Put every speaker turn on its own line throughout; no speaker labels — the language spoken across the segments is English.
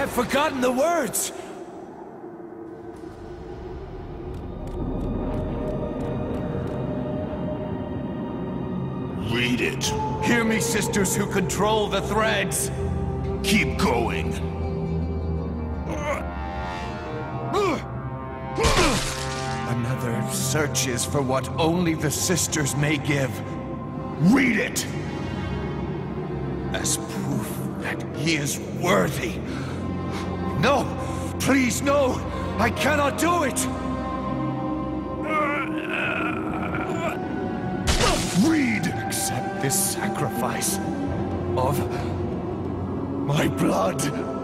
I've forgotten the words!
Read it.
Hear me, sisters who control the threads!
Keep going.
Another searches for what only the sisters may give.
Read it!
As proof that he is worthy. No! Please, no! I cannot do it!
Read!
Accept this sacrifice of my blood.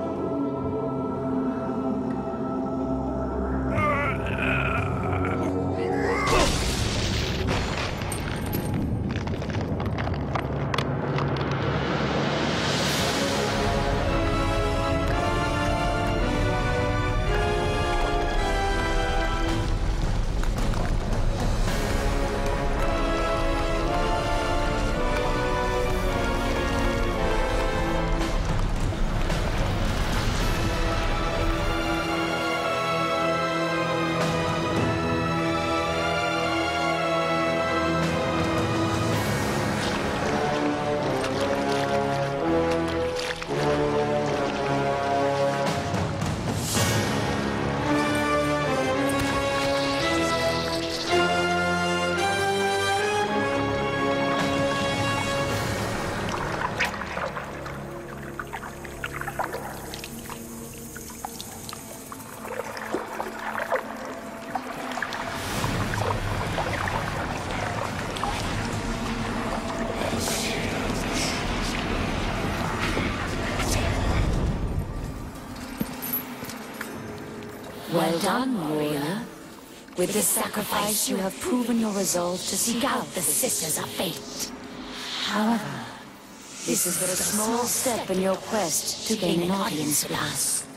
Well done, warrior. With this sacrifice, you have proven your resolve to seek out the Sisters of Fate. However, this is but a small step in your quest to gain an audience with us.